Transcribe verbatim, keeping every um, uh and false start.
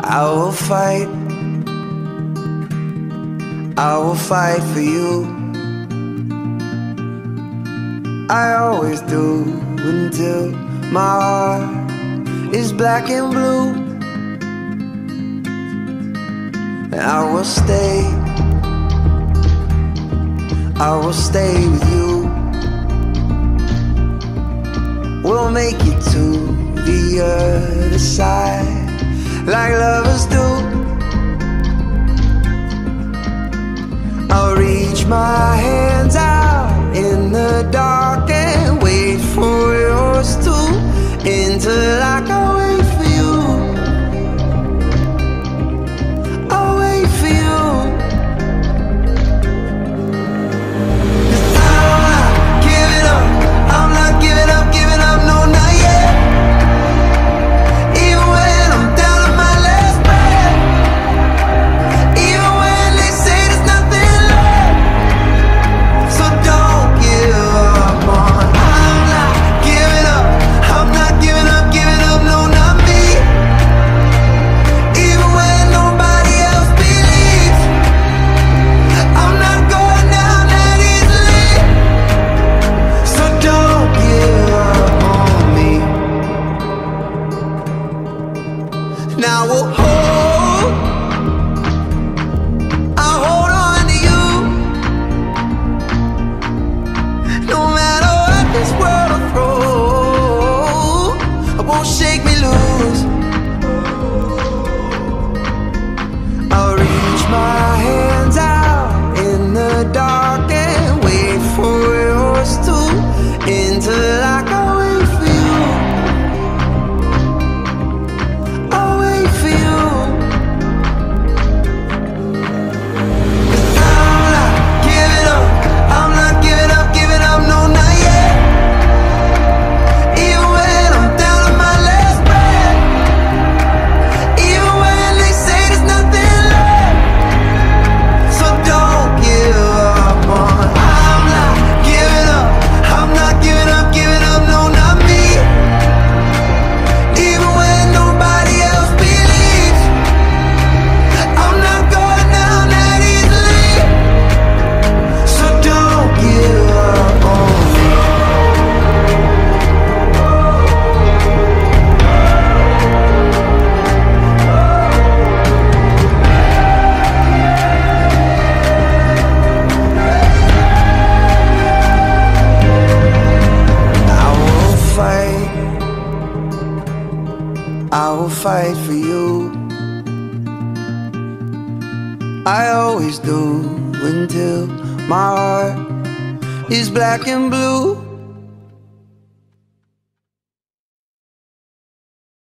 I will fight, I will fight for you. I always do until my heart is black and blue. And I will stay, I will stay with you. We'll make it to the other side like lovers do. I'll reach my hands out in the dark and wait for yours too, until I can wait for you. I'll wait for you. 'Cause I'm not giving up, I'm not giving up, giving up, no, not yet. Even when I'm down to my last breath, even when they say there's nothing left. So don't give up on. I'm not giving up, I'm not giving up, giving up, no, not me. Even when nobody else believes, I'm not going down that easily. So don't give up on me. Now we'll hold, I'll hold on to you. No matter what this world will throw, it won't shake me loose. I'll reach my hands out in the dark and wait for yours too, until I can wait for you. I'll wait for you. 'Cause I'm not giving up, I'm not giving up, giving up, no, not yet. Even when I'm down to my last breath, even when they say there's nothing left. So don't give up on. I'm not giving up, I'm not giving up, giving up, no, not me. Even when nobody else believes, I'm not going down that easily. So don't give up on me. I will fight, I will fight for you. I always do until my heart is black and blue.